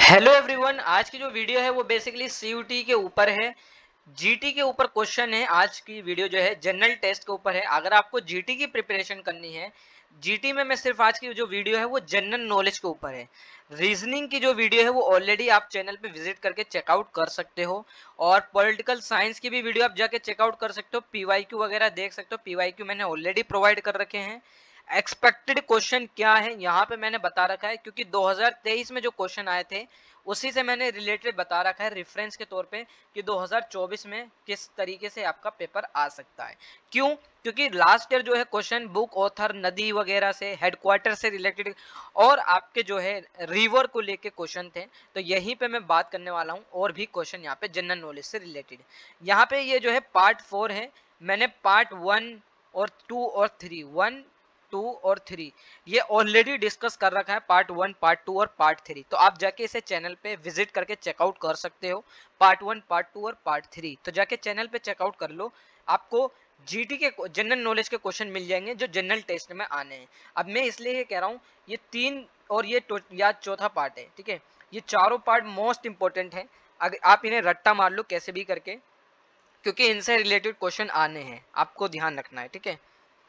Hello everyone, आज की जो वीडियो है वो बेसिकली सीयूटी के ऊपर है। जीटी के ऊपर क्वेश्चन है। आज की वीडियो जो है जनरल टेस्ट के ऊपर है। अगर आपको जीटी की प्रिपरेशन करनी है, जीटी में मैं सिर्फ आज की जो वीडियो है वो जनरल नॉलेज के ऊपर है। रीजनिंग की जो वीडियो है वो ऑलरेडी आप चैनल पे विजिट करके चेकआउट कर सकते हो, और पॉलिटिकल साइंस की भी वीडियो आप जाके चेकआउट कर सकते हो। पीवाईक्यू वगैरह देख सकते हो, पीवाईक्यू मैंने ऑलरेडी प्रोवाइड कर रखे हैं। एक्सपेक्टेड क्वेश्चन क्या है यहाँ पे मैंने बता रखा है, क्योंकि 2023 में जो क्वेश्चन आए थे उसी से मैंने रिलेटेड बता रखा है रेफरेंस के तौर पे कि 2024 में किस तरीके से आपका पेपर आ सकता है। क्यों? क्योंकि लास्ट ईयर जो है क्वेश्चन बुक, ऑथर, नदी वगैरह से, हेडक्वार्टर से रिलेटेड और आपके जो है रिवर को लेके क्वेश्चन थे। तो यहीं पे मैं बात करने वाला हूँ और भी क्वेश्चन यहाँ पे जनरल नॉलेज से रिलेटेड। यहाँ पे ये जो है पार्ट 4 है। मैंने पार्ट 1 और 2 और 3, 1, 2 और 3 ये ऑलरेडी डिस्कस कर रखा है। पार्ट 1, पार्ट 2 और पार्ट 3 तो आप जाके इसे चैनल पे विजिट करके चेकआउट कर सकते हो। पार्ट 1, पार्ट 2 और पार्ट 3 तो जाके चैनल पे चेकआउट कर लो। आपको जीटी के जनरल नॉलेज के क्वेश्चन मिल जाएंगे जो जनरल टेस्ट में आने हैं। अब मैं इसलिए ये कह रहा हूँ, ये 3 और ये या चौथा पार्ट है, ठीक है। ये चारों पार्ट मोस्ट इंपॉर्टेंट है। अगर आप इन्हें रट्टा मार लो कैसे भी करके, क्योंकि इनसे रिलेटेड क्वेश्चन आने हैं, आपको ध्यान रखना है, ठीक है।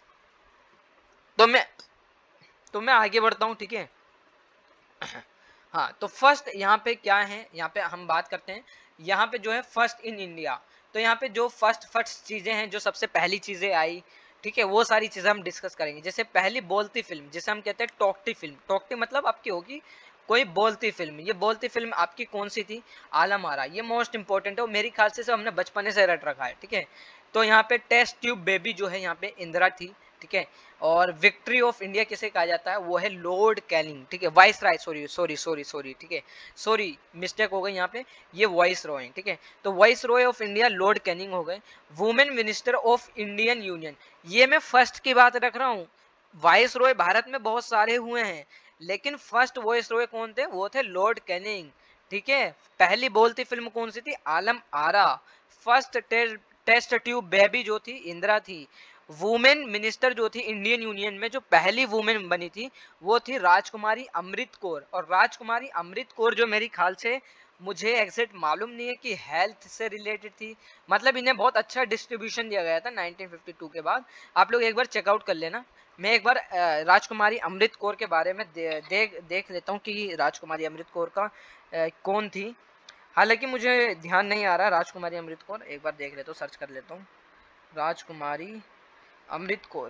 तो मैं आगे बढ़ता हूँ, ठीक है। हाँ, तो फर्स्ट यहाँ पे क्या है, यहाँ पे हम बात करते हैं। यहाँ पे जो है फर्स्ट इन इंडिया, तो यहाँ पे जो फर्स्ट चीजें हैं, जो सबसे पहली चीजें आई, ठीक है, वो सारी चीजें हम डिस्कस करेंगे। जैसे पहली बोलती फिल्म, जिसे हम कहते हैं टॉकटी फिल्म। टॉकटी मतलब आपकी होगी कोई बोलती फिल्म। ये बोलती फिल्म आपकी कौन सी थी? आलम आरा। ये मोस्ट इंपॉर्टेंट है और मेरी ख्याल से हमने बचपने से रट रखा है, ठीक है। तो यहाँ पे टेस्ट ट्यूब बेबी जो है यहाँ पे इंदिरा थी, ठीक है। और विक्ट्री ऑफ इंडिया किसे कहा जाता है? वो है लॉर्ड कैनिंग, ठीक है। वाइस राय, सॉरी, ठीक है, सॉरी मिस्टेक हो गई यहाँ पे। ये वाइस रॉय, ठीक है। तो viceroy of India Lord Canning हो गए। Women minister of Indian union, ये मैं फर्स्ट की बात रख रहा हूँ। वाइस रॉय भारत में बहुत सारे हुए हैं, लेकिन फर्स्ट वाइस रॉय कौन थे? वो थे लॉर्ड कैनिंग, ठीक है। पहली बोलती फिल्म कौन सी थी? Alam Ara. First test tube baby जो थी इंदिरा थी। वुमेन मिनिस्टर जो थी इंडियन यूनियन में, जो पहली वुमेन बनी थी, वो थी राजकुमारी अमृत कौर। और राजकुमारी अमृत कौर जो मेरी ख्याल से, मुझे एग्जैक्ट मालूम नहीं है कि हेल्थ से रिलेटेड थी। मतलब इन्हें बहुत अच्छा डिस्ट्रीब्यूशन दिया गया था 1952 के बाद। आप लोग एक बार चेकआउट कर लेना। मैं एक बार राजकुमारी अमृत कौर के बारे में देख लेता हूँ कि राजकुमारी अमृत कौर का कौन थी। हालांकि मुझे ध्यान नहीं आ रहा राजकुमारी अमृत कौर। एक बार देख लेता हूँ, सर्च कर लेता हूँ। Rajkumari Amrit Kaur,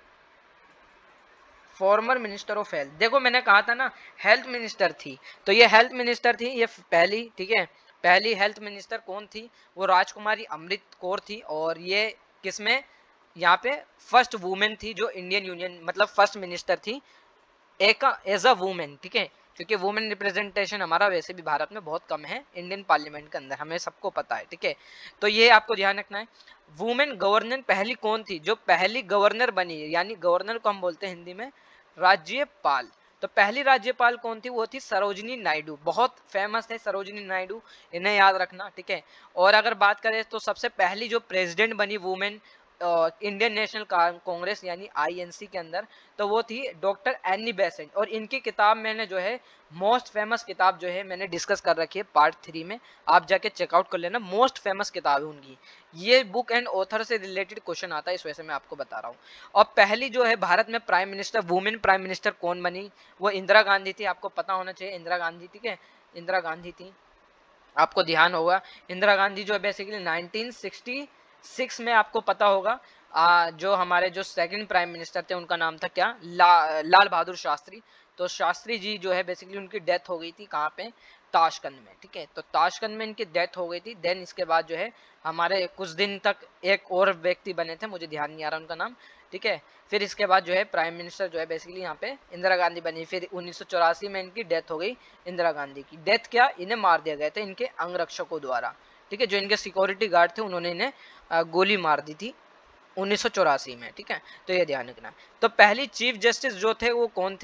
former minister of health. देखो मैंने कहा था ना, हेल्थ मिनिस्टर थी। तो ये हेल्थ मिनिस्टर थी, ये पहली, ठीक है। पहली हेल्थ मिनिस्टर कौन थी? वो राजकुमारी अमृत कौर थी। और ये किसमें, यहाँ पे फर्स्ट वुमेन थी जो इंडियन यूनियन, मतलब फर्स्ट मिनिस्टर थी एक एज अ वुमेन, ठीक है। क्योंकि वुमेन रिप्रेजेंटेशन हमारा वैसे भी भारत में बहुत कम है इंडियन पार्लियामेंट के अंदर, हमें सबको पता है, ठीक है। तो ये आपको ध्यान रखना है। वुमेन गवर्नर पहली कौन थी? जो पहली गवर्नर बनी, यानी गवर्नर को हम बोलते हैं हिंदी में राज्यपाल। तो पहली राज्यपाल कौन थी? वो थी सरोजिनी नायडू। बहुत फेमस है सरोजिनी नायडू, इन्हें याद रखना, ठीक है। और अगर बात करें तो सबसे पहली जो प्रेसिडेंट बनी वुमेन इंडियन नेशनल कांग्रेस यानी आईएनसी के अंदर, तो वो थी डॉक्टर एनी बेसेंट। और इनकी किताब मैंने जो है, मोस्ट फेमस किताब जो है मैंने डिस्कस कर रखी है पार्ट 3 में, आप जाके चेकआउट कर लेना। मोस्ट फेमस किताब है उनकी। ये बुक एंड ऑथर से रिलेटेड क्वेश्चन आता है, इस वजह से मैं आपको बता रहा हूँ। और पहली जो है भारत में prime minister, women prime minister कौन बनी? वो इंदिरा गांधी थी। आपको पता होना चाहिए, इंदिरा गांधी, ठीक है। इंदिरा गांधी थी, आपको ध्यान होगा। इंदिरा गांधी जो है बेसिकली 1966 में, आपको पता होगा, जो हमारे जो सेकंड प्राइम मिनिस्टर थे उनका नाम था क्या? लाल बहादुर शास्त्री। तो शास्त्री जी जो है बेसिकली उनकी डेथ हो गई थी कहाँ पे? ताशकंद में, ठीक है। तो ताशकंद में इनकी डेथ हो गई थी। देन इसके बाद जो है हमारे कुछ दिन तक एक और व्यक्ति बने थे, मुझे ध्यान नहीं आ रहा उनका नाम, ठीक है। फिर इसके बाद जो है प्राइम मिनिस्टर जो है बेसिकली यहाँ पे इंदिरा गांधी बनी। फिर 1984 में इनकी डेथ हो गई। इंदिरा गांधी की डेथ क्या, इन्हें मार दिया गया था इनके अंगरक्षकों द्वारा, ठीक है। जो इनके सिक्योरिटी गार्ड थे उन्होंने इन्हें गोली मार दी थी 1984 में, ठीक है। तो ये ध्यान रखना। तो पहली चीफ जस्टिस जो थे वो कौन थे?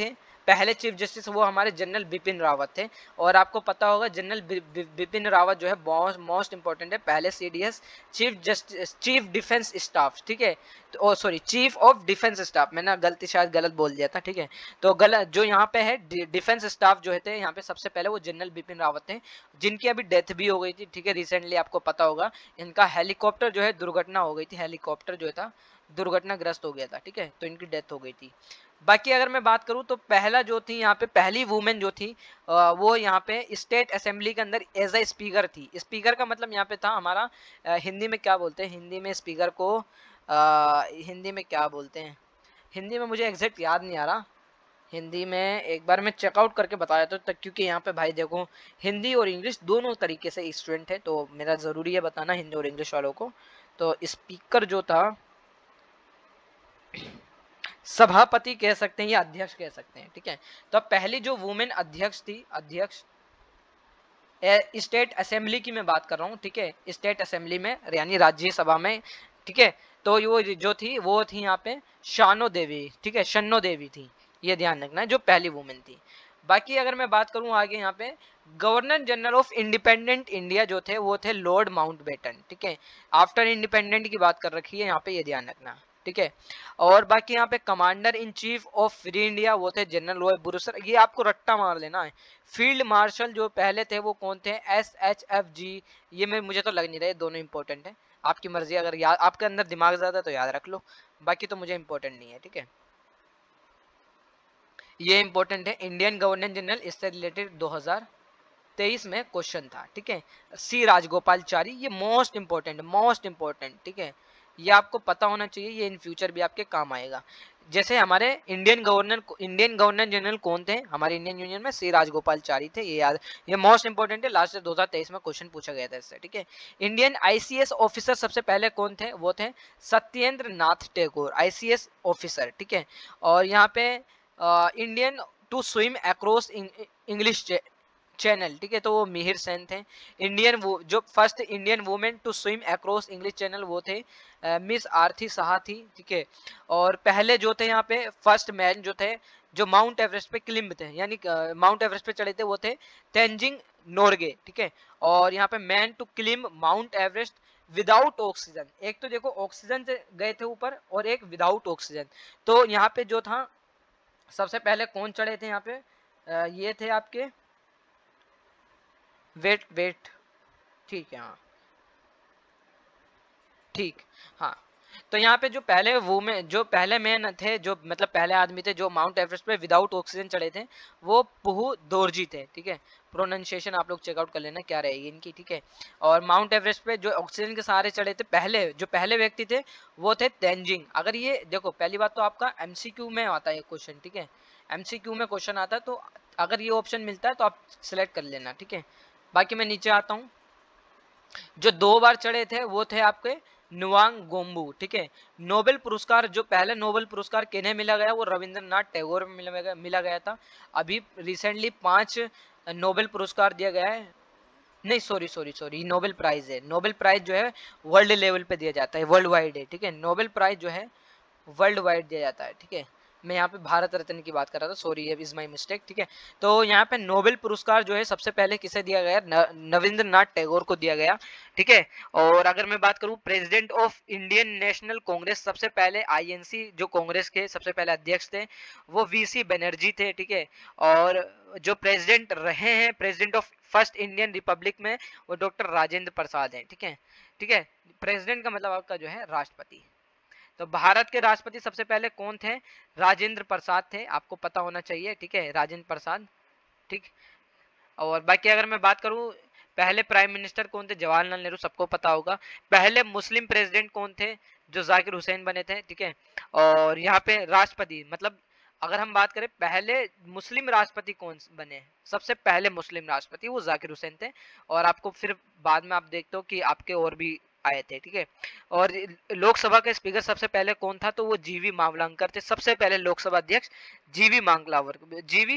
पहले चीफ जस्टिस वो हमारे जनरल बिपिन रावत थे। और आपको पता होगा जनरल बिपिन रावत जो है मोस्ट इंपॉर्टेंट है, पहले CDS चीफ डिफेंस स्टाफ, ठीक है। तो sorry, chief of defence staff, मैंने गलती शायद गलत बोल दिया था, ठीक है। तो गलत जो यहाँ पे है डिफेंस स्टाफ जो थे यहाँ पे सबसे पहले वो जनरल बिपिन रावत थे, जिनकी अभी डेथ भी हो गई थी, ठीक है, रिसेंटली, आपको पता होगा। इनका हेलीकॉप्टर जो है दुर्घटना हो गई थी, हेलीकॉप्टर जो था दुर्घटनाग्रस्त हो गया था, ठीक है, तो इनकी डेथ हो गई थी। बाकी अगर मैं बात करूं तो पहला जो थी यहाँ पे पहली वुमेन जो थी वो यहाँ पे स्टेट असेंबली के अंदर एज ए स्पीकर थी। स्पीकर का मतलब यहाँ पे था हमारा हिंदी में क्या बोलते हैं, हिंदी में स्पीकर को हिंदी में क्या बोलते हैं, हिंदी में मुझे एग्जैक्ट याद नहीं आ रहा। हिंदी में एक बार मैं चेकआउट करके बताया तो क्योंकि यहाँ पे भाई देखो हिंदी और इंग्लिश दोनों तरीके से स्टूडेंट है, तो मेरा ज़रूरी है बताना हिंदी और इंग्लिश वालों को। तो स्पीकर जो था सभापति कह सकते हैं या अध्यक्ष कह सकते हैं, ठीक है। तो पहली जो वुमेन अध्यक्ष थी, अध्यक्ष स्टेट असेंबली की मैं बात कर रहा हूँ, ठीक है, स्टेट असेंबली में यानी राज्यसभा में, ठीक है। तो वो जो थी वो थी यहाँ पे शानो देवी, ठीक है, शन्नो देवी थी, ये ध्यान रखना है, जो पहली वुमेन थी। बाकी अगर मैं बात करूं आगे यहाँ पे governor general of independent India जो थे वो थे लॉर्ड माउंटबेटन, ठीक है। आफ्टर इंडिपेंडेंट की बात कर रखी है यहाँ पे, ये ध्यान रखना, ठीक है। और बाकी यहाँ पे commander in chief of free India वो थे जनरल रॉय ब्रूसर, ये आपको रट्टा मार लेना है। फील्ड मार्शल जो पहले थे वो कौन थे, SHFG, ये मैं मुझे तो लग नहीं रहा, दोनों इंपॉर्टेंट है, आपकी मर्जी, अगर याद आपके अंदर दिमाग ज्यादा तो याद रख लो, बाकी तो मुझे इंपॉर्टेंट नहीं है, ठीक है। ये इंपॉर्टेंट है, इंडियन गवर्नर जनरल, इससे रिलेटेड 2023 में क्वेश्चन था, ठीक है। C राजगोपालचारी, ये मोस्ट इंपॉर्टेंट, ठीक है, ये आपको पता होना चाहिए, ये इन फ्यूचर भी आपके काम आएगा। जैसे हमारे इंडियन गवर्नर जनरल कौन थे हमारे इंडियन यूनियन में, C राजगोपालचारी थे, ये याद, ये मोस्ट इंपॉर्टेंट है, लास्ट 2023 में क्वेश्चन पूछा गया था इससे, ठीक है। इंडियन ICS ऑफिसर सबसे पहले कौन थे, वो थे सत्येंद्र नाथ टैगोर, ICS ऑफिसर, ठीक है। और यहाँ पे Indian to swim across English channel, ठीक है, तो वो मिहिर सेन थे। इंडियन वो जो first Indian women to swim across English channel वो थे मिस आरती साहा थी, ठीक है। और पहले जो थे यहाँ पे फर्स्ट मैन जो थे जो माउंट एवरेस्ट पे क्लिम्ब थे, यानी माउंट एवरेस्ट पे चढ़े थे, वो थे तेंजिंग नोरगे, ठीक है। और यहाँ पे man to climb Mount Everest without oxygen, एक तो देखो ऑक्सीजन से गए थे ऊपर और एक विदाउट ऑक्सीजन। तो यहाँ पे जो था सबसे पहले कौन चढ़े थे यहाँ पे, ये थे आपके वेट, ठीक है, हाँ, ठीक, हाँ। तो यहाँ पे जो पहले मैन थे, जो मतलब पहले आदमी थे जो माउंट एवरेस्ट पे विदाउट ऑक्सीजन चढ़े थे, वो पुहू दोरजी थे, ठीक है। प्रोनाउंसिएशन आप लोग चेकआउट कर लेना क्या रहेगी इनकी, ठीक है। और माउंट एवरेस्ट पे जो ऑक्सीजन के सहारे चढ़े थे पहले व्यक्ति थे वो थे तेंजिंग। अगर ये देखो पहली बात तो आपका MCQ में आता है क्वेश्चन, ठीक है, MCQ में क्वेश्चन आता है, तो अगर ये ऑप्शन मिलता है तो आप सिलेक्ट कर लेना, ठीक है। बाकी मैं नीचे आता हूँ, जो 2 बार चढ़े थे वो थे आपके नुवांग गोम्बू, ठीक है। नोबेल पुरस्कार जो पहले नोबेल पुरस्कार किन्हें मिला गया, वो रविंद्रनाथ टैगोर में मिला गया था। अभी रिसेंटली 5 नोबेल पुरस्कार दिया गया है, नहीं सॉरी, नोबेल प्राइज है। नोबेल प्राइज जो है वर्ल्ड लेवल पे दिया जाता है, वर्ल्ड वाइड है, ठीक है। नोबेल प्राइज जो है वर्ल्ड वाइड दिया जाता है, ठीक है। मैं यहाँ पे भारत रत्न की बात कर रहा था, सॉरी इज माय मिस्टेक, ठीक है। तो यहाँ पे नोबेल पुरस्कार जो है सबसे पहले किसे दिया गया, रविंद्रनाथ टैगोर को दिया गया, ठीक है। और अगर मैं बात करूँ president of Indian National Congress, सबसे पहले INC जो कांग्रेस के सबसे पहले अध्यक्ष थे वो VC बनर्जी थे, ठीक है। और जो प्रेसिडेंट रहे हैं president of first Indian republic में, वो डॉक्टर राजेंद्र प्रसाद हैं, ठीक है, ठीक है। प्रेसिडेंट का मतलब आपका जो है राष्ट्रपति। तो भारत के राष्ट्रपति सबसे पहले कौन थे, राजेंद्र प्रसाद थे, आपको पता होना चाहिए, ठीक है, राजेंद्र प्रसाद, ठीक। और बाकी अगर मैं बात करूं पहले प्राइम मिनिस्टर कौन थे, जवाहरलाल नेहरू, सबको पता होगा। पहले मुस्लिम प्रेसिडेंट कौन थे, जो जाकिर हुसैन बने थे, ठीक है। और यहाँ पे राष्ट्रपति मतलब अगर हम बात करें पहले मुस्लिम राष्ट्रपति कौन बने, सबसे पहले मुस्लिम राष्ट्रपति वो जाकिर हुसैन थे। और आपको फिर बाद में आप देखते हो कि आपके और भी आए थे, ठीक है। और लोकसभा के स्पीकर सबसे पहले कौन था, तो वो GV मावलंकर थे, सबसे पहले लोकसभा अध्यक्ष GV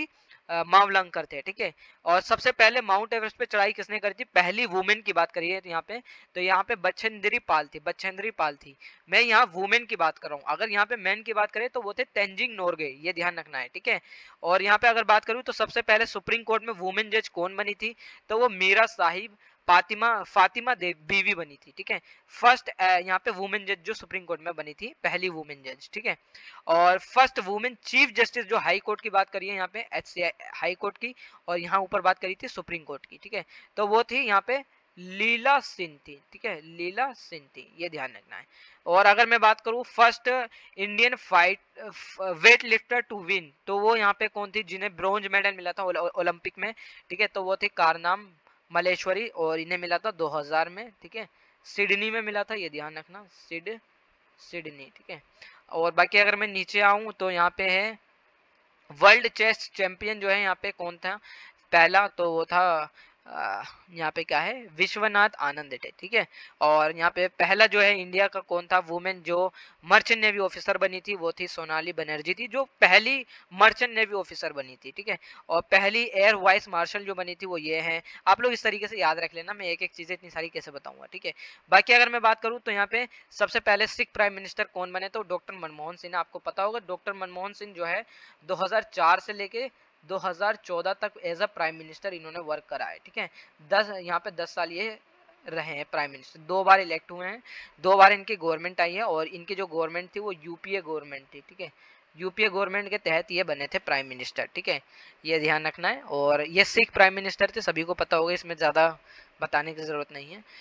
मावलंकर थे, ठीक है। और सबसे पहले माउंट एवरेस्ट पे चढ़ाई किसने करी थी, पहली वुमेन की बात करिए यहाँ पे, तो यहाँ पे बछेंद्री पाल थी, बछेंद्री पाल थी। मैं यहाँ वुमेन की बात कर रहा हूँ, अगर यहाँ पे मैन की बात करें तो वो थे तेंजिंग नोरगे, ये ध्यान रखना है, ठीक है। और यहाँ पे अगर बात करूँ तो सबसे पहले सुप्रीम कोर्ट में वुमेन जज कौन बनी थी, तो वो मीरा साहिब फातिमा देव बीवी बनी थी, ठीक है। फर्स्ट यहाँ पे वुमेन जज जो सुप्रीम कोर्ट में बनी थी, पहली वुमेन जज, ठीक है। और फर्स्ट वुमेन चीफ जस्टिस जो हाई कोर्ट की बात करिए यहाँ पे HCI हाई कोर्ट की, और यहाँ ऊपर बात करी थी सुप्रीम कोर्ट की, ठीक है। तो वो थी यहाँ पे लीला सिंह थी, ठीक है, लीला सिंह थी, ये ध्यान रखना है। और अगर मैं बात करूँ first Indian weightlifter to win, तो वो यहाँ पे कौन थी, जिन्हें ब्रॉन्ज मेडल मिला था ओलंपिक में, ठीक है। तो वो थी कारनाम मलेश्वरी, और इन्हें मिला था 2000 में, ठीक है। सिडनी में मिला था, ये ध्यान रखना, सिडनी, ठीक है। और बाकी अगर मैं नीचे आऊं तो यहाँ पे है वर्ल्ड चेस चैंपियन जो है यहाँ पे कौन था पहला, तो वो था यहाँ पे क्या है, विश्वनाथ आनंद थे, ठीक है। और यहाँ पे पहला जो है इंडिया का कौन था वुमेन जो मर्चेंट नेवी ऑफिसर बनी थी, वो थी सोनाली बनर्जी थी, जो पहली मर्चेंट नेवी ऑफिसर बनी थी, ठीक है। और पहली एयर वाइस मार्शल जो बनी थी वो ये है। आप लोग इस तरीके से याद रख लेना, मैं एक एक चीजें इतनी सारी कैसे बताऊंगा, ठीक है। बाकी अगर मैं बात करूँ तो यहाँ पे सबसे पहले सिख प्राइम मिनिस्टर कौन बने, तो डॉक्टर मनमोहन सिंह। आपको पता होगा डॉक्टर मनमोहन सिंह जो है 2004 से लेके 2014 तक एज अ प्राइम मिनिस्टर इन्होंने वर्क करा है, ठीक है। 10 साल ये रहे हैं प्राइम मिनिस्टर, 2 बार इलेक्ट हुए हैं, 2 बार इनकी गवर्नमेंट आई है, और इनकी जो गवर्नमेंट थी वो यूपीए गवर्नमेंट थी, ठीक है। यूपीए गवर्नमेंट के तहत ये बने थे प्राइम मिनिस्टर, ठीक है, ये ध्यान रखना है। और ये सिख प्राइम मिनिस्टर थे, सभी को पता होगा, इसमें ज्यादा बताने की जरूरत नहीं है।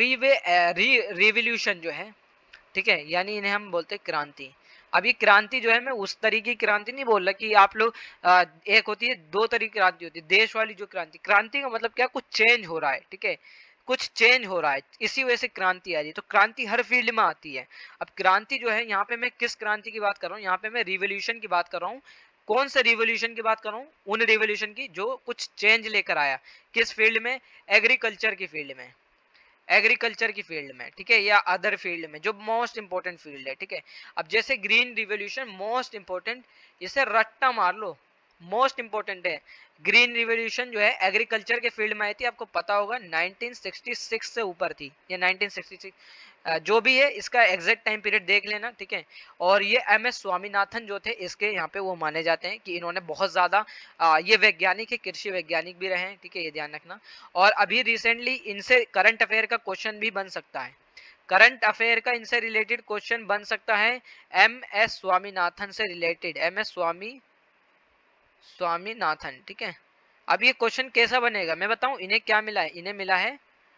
रिवोल्यूशन जो है, ठीक है, यानी इन्हें हम बोलते हैं क्रांति। अब ये क्रांति जो है, मैं उस तरीके की क्रांति नहीं बोल रहा कि आप लोग एक होती है, 2 तरीके की क्रांति होती है, देश वाली जो क्रांति, क्रांति का मतलब क्या, कुछ चेंज हो रहा है, ठीक है, कुछ चेंज हो रहा है, इसी वजह से क्रांति आ रही है। तो क्रांति हर फील्ड में आती है। अब क्रांति जो है, यहाँ पे मैं किस क्रांति की बात कर रहा हूँ, यहाँ पे मैं रिवोल्यूशन की बात कर रहा हूँ। कौन से रिवोल्यूशन की बात कर रहा हूँ, उन रिवोल्यूशन की जो कुछ चेंज लेकर आया, किस फील्ड में, एग्रीकल्चर की फील्ड में, एग्रीकल्चर की फील्ड में, ठीक है, या अदर फील्ड में, जो मोस्ट इंपोर्टेंट फील्ड है, ठीक है। अब जैसे ग्रीन रिवोल्यूशन मोस्ट इंपोर्टेंट, इसे रट्टा मार लो, मोस्ट इंपोर्टेंट है। ग्रीन रिवोल्यूशन जो है एग्रीकल्चर के फील्ड में आई थी, आपको पता होगा 1966 से ऊपर थी, ये 1966 जो भी है, इसका एग्जैक्ट टाइम पीरियड देख लेना, ठीक है। और ये MS स्वामीनाथन जो थे, इसके यहाँ पे वो माने जाते हैं कि इन्होंने बहुत ज्यादा ये वैज्ञानिक है, कृषि वैज्ञानिक भी रहे हैं, ठीक है, ये ध्यान रखना। और अभी रिसेंटली इनसे करंट अफेयर का क्वेश्चन भी बन सकता है, करंट अफेयर का इनसे रिलेटेड क्वेश्चन बन सकता है, MS स्वामीनाथन से रिलेटेड, MS स्वामीनाथन, ठीक है। अब ये क्वेश्चन कैसा बनेगा मैं बताऊं, इन्हें क्या मिला है, इन्हें मिला है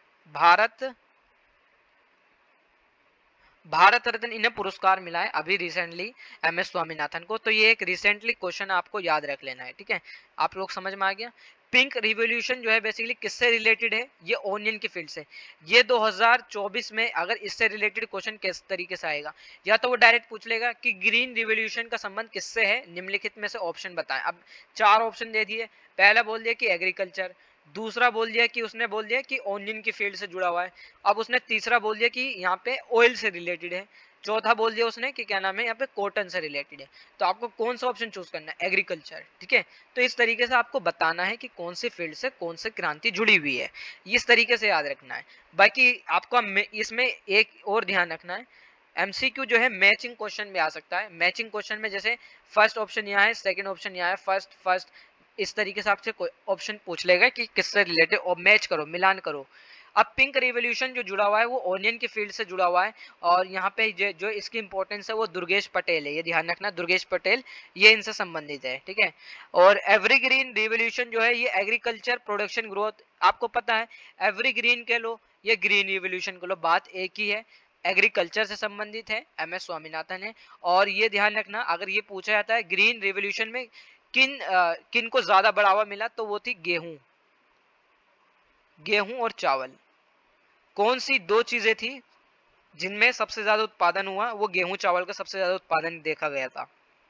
भारत रत्न, इन्हें पुरस्कार मिला है अभी रिसेंटली MS स्वामीनाथन को। तो ये एक रिसेंटली क्वेश्चन आपको याद रख लेना है, ठीक है, आप लोग समझ में आ गया। पिंक रिवॉल्यूशन जो है बेसिकली किससे रिलेटेड है, ये ओनियन की फील्ड से। ये 2024 में अगर इससे रिलेटेड क्वेश्चन किस तरीके से आएगा, या तो वो डायरेक्ट पूछ लेगा कि ग्रीन रिवॉल्यूशन का संबंध किससे है, निम्नलिखित में से ऑप्शन बताएं। अब 4 ऑप्शन दे दिए, पहला बोल दिया कि एग्रीकल्चर, दूसरा बोल दिया कि उसने बोल दिया कि ओनियन की फील्ड से जुड़ा हुआ है, अब उसने तीसरा बोल दिया कि यहाँ पे ऑयल से रिलेटेड है, चौथा बोल दिया उसने कि क्या नाम है, यहाँ पे कॉटन से रिलेटेड है। तो आपको कौन सा ऑप्शन चूज करना है, एग्रीकल्चर, ठीक है। तो इस तरीके से आपको बताना है कि कौन सी फील्ड से कौन सी क्रांति जुड़ी हुई है, इस तरीके से याद रखना है। बाकी आपको इसमें एक और ध्यान रखना है, MCQ जो है मैचिंग क्वेश्चन भी आ सकता है। मैचिंग क्वेश्चन में जैसे फर्स्ट ऑप्शन यहाँ है, सेकंड ऑप्शन यहाँ है, फर्स्ट इस तरीके से आपसे कोई ऑप्शन पूछ लेगा कि किससे रिलेटेड, और मैच करो, मिलान करो। अब पिंक रिवॉल्यूशन जो जुड़ा हुआ है वो ओनियन की फील्ड से जुड़ा हुआ है, और यहाँ पे जो इसकी इंपॉर्टेंस है वो दुर्गेश पटेल है, ये ध्यान रखना, दुर्गेश पटेल ये इनसे संबंधित है, ठीक है। और एवरीग्रीन रिवॉल्यूशन जो है ये एग्रीकल्चर प्रोडक्शन ग्रोथ, आपको पता है एवरीग्रीन कह लो, ये ग्रीन रिवॉल्यूशन कह लो, बात एक ही है, एग्रीकल्चर से संबंधित है, MS स्वामीनाथन है। और ये ध्यान रखना, अगर ये पूछा जाता है ग्रीन रिवॉल्यूशन में किन को ज्यादा बढ़ावा मिला, तो वो थी गेहूं और चावल। कौन सी 2 चीजें थी जिनमें सबसे ज्यादा उत्पादन हुआ, वो गेहूं चावल का सबसे ज्यादा उत्पादन देखा गया था।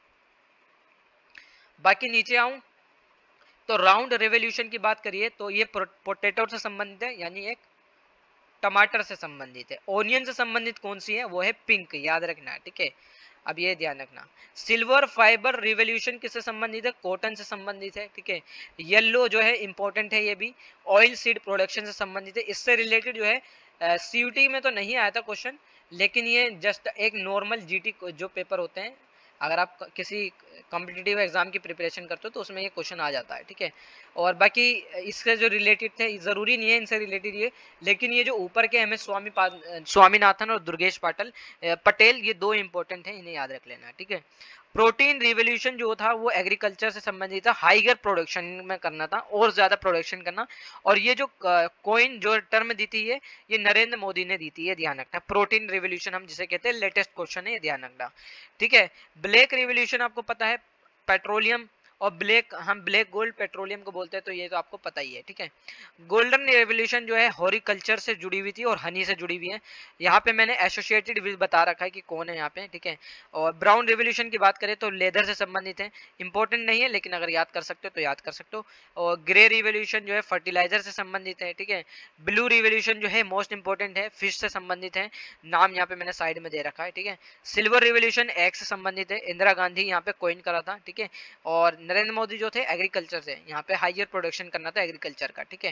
बाकी नीचे आऊं तो राउंड रेवोल्यूशन की बात करिए तो ये पोटैटो से संबंधित है, यानी एक टमाटर से संबंधित है। ओनियन से संबंधित कौन सी है, वो है पिंक, याद रखना है, ठीक है। अब ये ध्यान रखना, सिल्वर फाइबर रिवोल्यूशन किससे संबंधित है, कॉटन से संबंधित है, ठीक है। येलो जो है इंपॉर्टेंट है, ये भी ऑयल सीड प्रोडक्शन से संबंधित है। इससे रिलेटेड जो है सीयूटी में तो नहीं आया था क्वेश्चन, लेकिन ये जस्ट एक नॉर्मल जीटी जो पेपर होते हैं, अगर आप किसी कॉम्पिटिटिव एग्जाम की प्रिपरेशन करते हो तो उसमें ये क्वेश्चन आ जाता है, ठीक है। और बाकी इससे जो रिलेटेड थे, जरूरी नहीं है इनसे रिलेटेड ये, लेकिन ये जो ऊपर के MS स्वामीनाथन और दुर्गेश पटेल, ये दो इंपॉर्टेंट है, इन्हें याद रख लेना, ठीक है। प्रोटीन रिवोल्यूशन जो था वो एग्रीकल्चर से संबंधित था, हाइगर प्रोडक्शन में करना था, और ज्यादा प्रोडक्शन करना। और ये जो कॉइन जो टर्म दी थी ये नरेंद्र मोदी ने दी थी, ये ध्यान रखना। प्रोटीन रिवोल्यूशन हम जिसे कहते हैं, लेटेस्ट क्वेश्चन है, ये ध्यान रखना, ठीक है। ब्लैक रिवोल्यूशन आपको पता है, पेट्रोलियम और ब्लैक, हम ब्लैक गोल्ड पेट्रोलियम को बोलते हैं, तो ये तो आपको पता ही है, ठीक है। गोल्डन रेवोल्यूशन जो है हॉरिकल्चर से जुड़ी हुई थी और हनी से जुड़ी हुई है, यहाँ पे मैंने एसोसिएटेड विद बता रखा है कि कौन है यहाँ पे, ठीक है। और ब्राउन रेवोल्यूशन की बात करें तो लेदर से संबंधित है, इंपॉर्टेंट नहीं है, लेकिन अगर याद कर सकते हो तो याद कर सकते हो। और ग्रे रिवोल्यूशन जो है फर्टिलाइजर से संबंधित है, ठीक है। ब्लू रिवोल्यूशन जो है मोस्ट इंपॉर्टेंट है, फिश से संबंधित है, नाम यहाँ पे मैंने साइड में दे रखा है, ठीक है। सिल्वर रिवोल्यूशन एग से संबंधित है, इंदिरा गांधी यहाँ पे कॉइन करा था, ठीक है। और नरेंद्र मोदी जो थे एग्रीकल्चर से, यहाँ पे हाइयर प्रोडक्शन करना था एग्रीकल्चर का, ठीक है।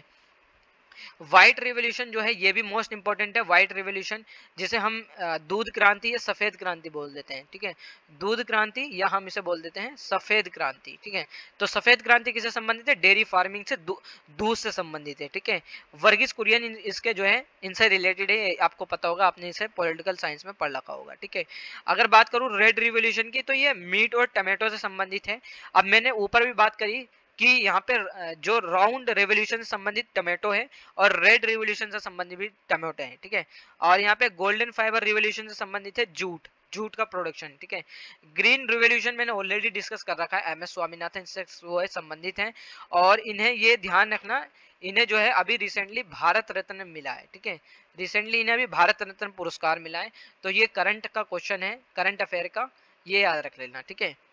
व्हाइट रिवोल्यूशन जो है ये भी मोस्ट इंपॉर्टेंट है, व्हाइट रिवोल्यूशन जिसे हम दूध क्रांति या सफेद क्रांति बोल देते हैं, ठीक है। दूध क्रांति या हम इसे बोल देते हैं सफेद क्रांति, ठीक है। तो सफेद क्रांति किससे संबंधित है, डेयरी फार्मिंग से, दूध से संबंधित है, ठीक है। वर्गीस कुरियन इसके जो है इनसे रिलेटेड है, आपको पता होगा, आपने इसे पॉलिटिकल साइंस में पढ़ रखा होगा, ठीक है। अगर बात करूं रेड रिवोल्यूशन की, तो ये मीट और टमाटो से संबंधित है। अब मैंने ऊपर भी बात करी कि यहाँ पे जो राउंड रेवोल्यूशन से संबंधित टमाटो है और रेड रिवोल्यूशन से संबंधित भी टमाटो है, ठीक है। और यहाँ पे गोल्डन फाइबर रिवोल्यूशन से संबंधित है जूट, जूट का प्रोडक्शन, ठीक है। ग्रीन रिवोल्यूशन मैंने ऑलरेडी डिस्कस कर रखा है, MS स्वामीनाथन से वो है संबंधित है। और इन्हें ये ध्यान रखना, इन्हें जो है अभी रिसेंटली भारत रत्न मिला है, ठीक है। रिसेंटली इन्हें अभी भारत रत्न पुरस्कार मिला है, तो ये करंट का क्वेश्चन है, करंट अफेयर का, ये याद रख लेना, ठीक है।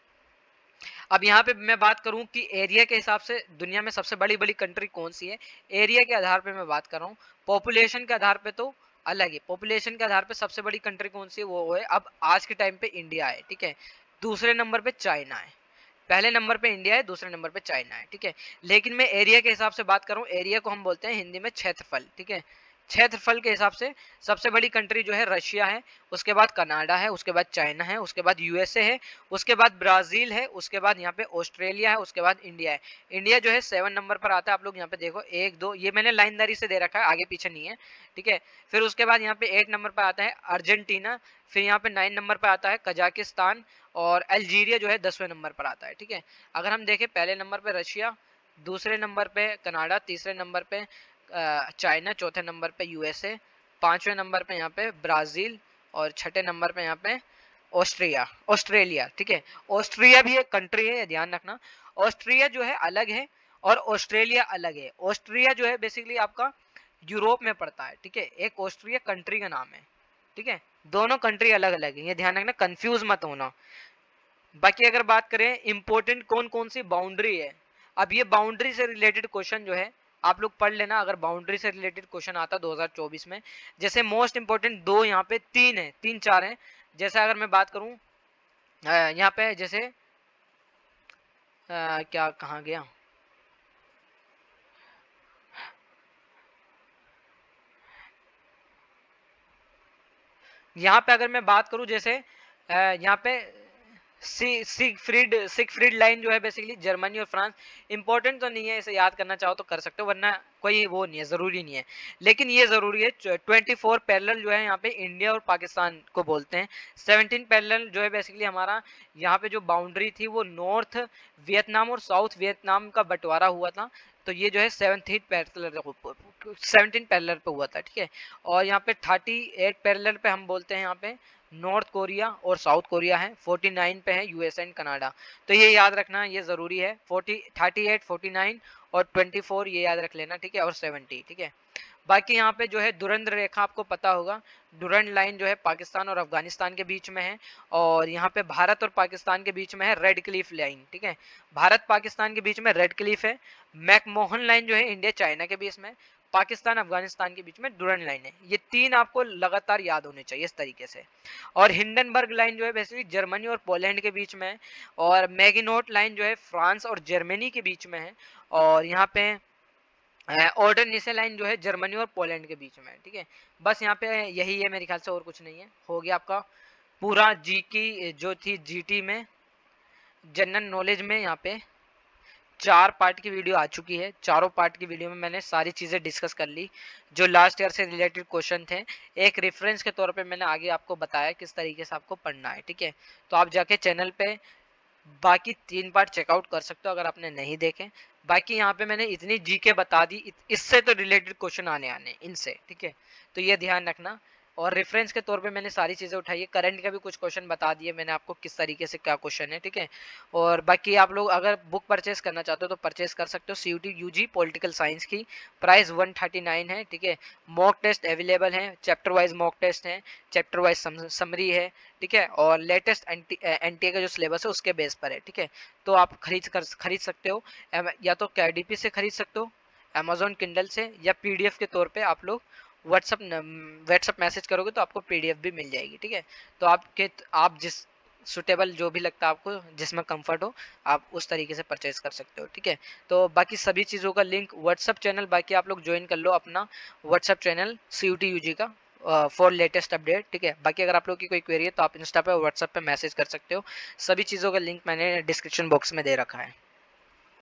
अब यहाँ पे मैं बात करूं कि एरिया के हिसाब से दुनिया में सबसे बड़ी कंट्री कौन सी है, एरिया के आधार पे मैं बात कर रहा हूँ, पॉपुलेशन के आधार पे तो अलग है। पॉपुलेशन के आधार पे सबसे बड़ी कंट्री कौन सी है, वो है अब आज के टाइम पे इंडिया है, ठीक है। दूसरे नंबर पे चाइना है, पहले नंबर पे इंडिया है, दूसरे नंबर पे चाइना है, ठीक है। लेकिन मैं एरिया के हिसाब से बात कर रहा हूँ, एरिया को हम बोलते हैं हिंदी में क्षेत्रफल, ठीक है। क्षेत्रफल के हिसाब से सबसे बड़ी कंट्री जो है रशिया है, उसके बाद कनाडा है, उसके बाद चाइना है, उसके बाद USA है, उसके बाद ब्राजील है, उसके बाद यहाँ पे ऑस्ट्रेलिया है, उसके बाद इंडिया है। इंडिया जो है 7 नंबर पर आता है, आप लोग यहाँ पे देखो 1 2, ये मैंने लाइनदारी से दे रखा है, आगे पीछे नहीं है, ठीक है। फिर उसके बाद यहाँ पे 8 नंबर पर आता है अर्जेंटीना, फिर यहाँ पे 9 नंबर पर आता है कजाकिस्तान, और अल्जीरिया जो है 10वें नंबर पर आता है, ठीक है। अगर हम देखें पहले नंबर पे रशिया, दूसरे नंबर पे कनाडा, तीसरे नंबर पे चाइना, चौथे नंबर पे USA, पांचवें नंबर पे यहाँ पे ब्राजील, और छठे नंबर पे यहाँ पे ऑस्ट्रेलिया, ठीक है। ऑस्ट्रिया भी एक कंट्री है, ध्यान रखना। ऑस्ट्रिया जो है अलग है और ऑस्ट्रेलिया अलग है। ऑस्ट्रिया जो है बेसिकली आपका यूरोप में पड़ता है, ठीक है। एक ऑस्ट्रिया कंट्री का नाम है, ठीक है। दोनों कंट्री अलग अलग है, ये ध्यान रखना, कंफ्यूज मत होना। बाकी अगर बात करें इंपॉर्टेंट कौन कौन सी बाउंड्री है, अब ये बाउंड्री से रिलेटेड क्वेश्चन जो है आप लोग पढ़ लेना, अगर बाउंड्री से रिलेटेड क्वेश्चन आता 2024 में। जैसे मोस्ट इंपॉर्टेंट दो यहाँ पे, तीन है, 3 4 है। जैसे अगर मैं बात करूं यहाँ पे, जैसे क्या कहाँ गया, यहाँ पे अगर मैं बात करूं, जैसे यहाँ पे सिगफ्रीड लाइन जो है बेसिकली जर्मनी और फ्रांस, इंपॉर्टेंट तो नहीं है, इसे याद करना चाहो तो कर सकते हो, वरना कोई वो नहीं है, जरूरी नहीं है। लेकिन ये जरूरी है, 24 पैरेलल जो है यहाँ पे इंडिया और पाकिस्तान को बोलते हैं। 17 पैरेलल जो है बेसिकली हमारा यहाँ पे जो बाउंड्री थी वो नॉर्थ वियतनाम और साउथ वियतनाम का बंटवारा हुआ था, तो ये जो है 17 पैरेलल पे हुआ था, ठीक है। और यहाँ पे 38 पैरेलल पे हम बोलते हैं यहाँ पे नॉर्थ कोरिया और साउथ कोरिया है, 49 पे है US एंड कनाडा। तो ये याद रखना, ये जरूरी है, 38 49 और 24 ये याद रख लेना, ठीक है, और 70, ठीक है। बाकी यहाँ पे जो है दुरंत रेखा आपको पता होगा, दुरंत लाइन जो है पाकिस्तान और अफगानिस्तान के बीच में है, और यहाँ पे भारत और पाकिस्तान के बीच में है रेड क्लिफ लाइन, ठीक है। भारत पाकिस्तान के बीच में रेड क्लिफ है। मैकमोहन लाइन जो है इंडिया चाइना के बीच में, पाकिस्तान अफगानिस्तान के बीच में डुरंड लाइन है। ये 3 आपको लगातार याद होने चाहिए इस तरीके से। और हिंडनबर्ग लाइन जो है बेसिकली जर्मनी और पोलैंड के बीच में है, और मैगिनोट लाइन जो है फ्रांस और जर्मनी के बीच में है, और यहाँ पे ऑर्डरनीसे लाइन जो है जर्मनी और पोलैंड के बीच में है। ठीक है, बस यहाँ पे यही है मेरे ख्याल से, और कुछ नहीं है। हो गया आपका पूरा जी की जो थी जीटी में जनरल नॉलेज में। यहाँ पे 4 पार्ट की वीडियो आ चुकी है। चारों पार्ट की वीडियो में मैंने सारी चीज़ें डिस्कस कर ली जो लास्ट ईयर से रिलेटेड क्वेश्चन थे। एक रेफरेंस के तौर पे मैंने आगे आपको बताया किस तरीके से आपको पढ़ना है। ठीक है, तो आप जाके चैनल पे बाकी 3 पार्ट चेकआउट कर सकते हो अगर आपने नहीं देखे। बाकी यहाँ पे मैंने इतनी जीके बता दी, इससे तो रिलेटेड क्वेश्चन आने इनसे। ठीक है, तो ये ध्यान रखना। और रेफरेंस के तौर पे मैंने सारी चीज़ें उठाई है, करंट का भी कुछ क्वेश्चन बता दिए मैंने आपको किस तरीके से क्या क्वेश्चन है। ठीक है, और बाकी आप लोग अगर बुक परचेस करना चाहते हो तो परचेस कर सकते हो। CUT UG पॉलिटिकल साइंस की प्राइस 139 है। ठीक है, मॉक टेस्ट अवेलेबल है, चैप्टर वाइज मॉक टेस्ट है, चैप्टर वाइज समरी है। ठीक है, और लेटेस्ट NTA का जो सिलेबस है उसके बेस पर है। ठीक है, तो आप खरीद सकते हो, या तो KDP से खरीद सकते हो, Amazon Kindle से, या PDF के तौर पे आप लोग व्हाट्सअप मैसेज करोगे तो आपको PDF भी मिल जाएगी। ठीक है, तो आप जिस सुटेबल जो भी लगता है आपको, जिसमें कंफर्ट हो, आप उस तरीके से परचेज कर सकते हो। ठीक है, तो बाकी सभी चीज़ों का लिंक व्हाट्सअप चैनल, बाकी आप लोग ज्वाइन कर लो अपना व्हाट्सअप चैनल CUT UG का फॉर लेटेस्ट अपडेट। ठीक है, बाकी अगर आप लोग की कोई क्वेरी है तो आप इंस्टा पे व्हाट्सएप पे मैसेज कर सकते हो। सभी चीज़ों का लिंक मैंने डिस्क्रिप्शन बॉक्स में दे रखा है।